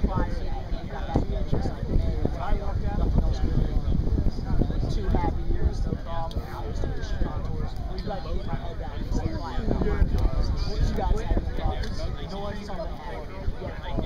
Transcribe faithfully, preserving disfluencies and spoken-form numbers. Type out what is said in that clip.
prior to that, you got that good just like May, nothing else going on. Two happy years, no problem. I was doing shit on tours. We like to keep my head down and stay quiet about my business. You guys have no problems. Noise on the head. Yeah.